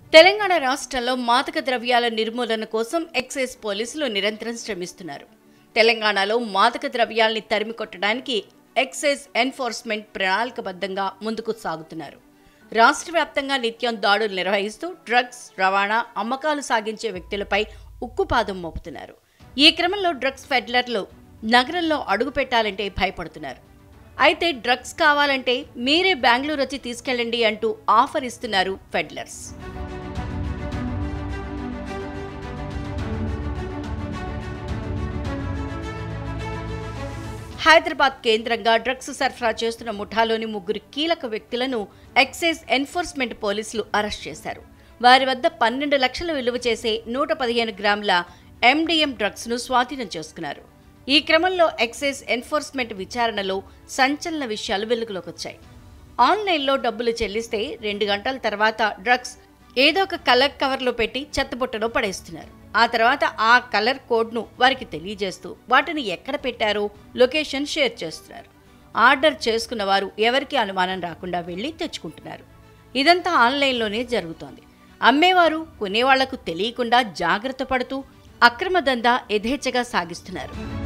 తెలంగాణ రాష్ట్రంలో మాదక ద్రవ్యాల నిర్మూలన కోసం ఎక్సైజ్ పోలీసులు నిరంతరం శ్రమిస్తున్నారు. తెలంగాణలో మాదక ద్రవ్యాల్ని తరిమికొట్టడానికి ఎక్సైజ్ ఎన్ఫోర్స్మెంట్ ప్రణాళికబద్ధంగా ముందుకు సాగుతున్నారు. రాష్ట్ర వ్యాప్తంగా నిత్యం దాడులు నిర్వహిస్తూ డ్రగ్స్ రవాణా, అమ్మకాలు సాగించే వ్యక్తులపై ఉక్కుపాదం మోపుతున్నారు. ఈ క్రమంలో డ్రగ్స్ ఫెడ్లర్లు నగరంలో అడుగు పెట్టాలంటే భయపడుతున్నారు. అయితే డ్రగ్స్ కావాలంటే మీరే బెంగళూరు వచ్చి తీసుకెళ్లండి అంటూ ఆఫర్ ఇస్తున్నారు ఫెడ్లర్స్. హైదరాబాద్ కేంద్రంగా డ్రగ్స్ సరఫరా చేస్తున్న ముఠాలోని 3 కీలక వ్యక్తులను ఎక్సైజ్ ఎన్ఫోర్స్మెంట్ పోలీసులు అరెస్ట్ చేశారు. వారి వద్ద 12 లక్షలు విలువ చేసే 115 గ్రాముల ఎండిఎం డ్రగ్స్ ను స్వాధీనం చేసుకున్నారు. ఈ క్రమంలో ఎక్సైజ్ ఎన్ఫోర్స్మెంట్ విచారణలో సంచలన విషయాలు వెలుగులోకి వచ్చాయి. ఆన్లైన్లో డబ్బులు చెల్లిస్తే 2 గంటల తర్వాత డ్రగ్స్ ఏదో ఒక కలర్ కవర్లో పెట్టి చెత్తబుట్టలో పడేస్తున్నారు. ఆ తర్వాత ఆ కలర్ కోడ్ను వారికి తెలియజేస్తూ వాటిని ఎక్కడ పెట్టారో లొకేషన్ షేర్ చేస్తున్నారు. ఆర్డర్ చేసుకున్న వారు ఎవరికి అనుమానం రాకుండా వెళ్లి తెచ్చుకుంటున్నారు. ఇదంతా ఆన్లైన్లోనే జరుగుతోంది. అమ్మేవారు కొనేవాళ్లకు తెలియకుండా జాగ్రత్త పడుతూ అక్రమ దందా యథేచ్ఛగా సాగిస్తున్నారు.